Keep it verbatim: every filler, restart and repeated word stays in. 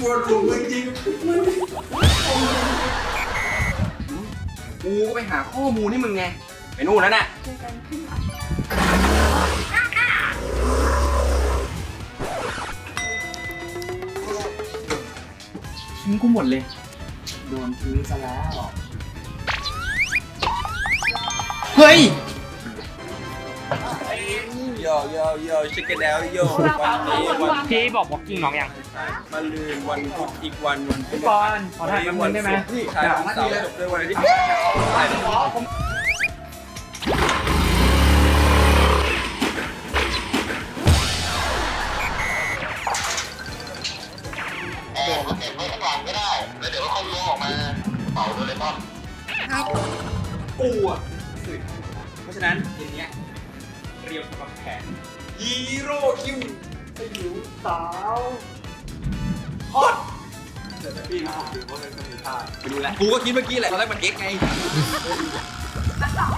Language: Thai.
วดหัวมึงจริงกูก็ไปหาข้อมูลให้มึงไงไปนู่นแล้วน่ะทิ้งกูหมดเลยโดนทิ้งซะแล้วเฮ้ยโยโยโยชิคกี้พายโยวันนี้วันพี่บอกบอกกิ้งน้องยังมาลืนวันพุธอีกวันวันพุธก่อนขอถ่ายคำนึงได้ไหมถ่ายวันเสาร์จบด้วยวันอาทิตย์ถ่ายเออเก็บไว้ข้างหลังก็ได้แล้วเดี๋ยวเขาล้วงออกมาเป่าโดเรมอนครับกูอ่ะเพราะฉะนั้นเย็นนี้เตรียมสำหรับแผนฮีโร่คิวไปอยู่สาวฮอตเดี๋ยวพี่นะผมดูว่าเป็นสมุนไพรไปดูแลกูก็คิดเมื่อกี้แหละตอนแรกมันเอ็กไง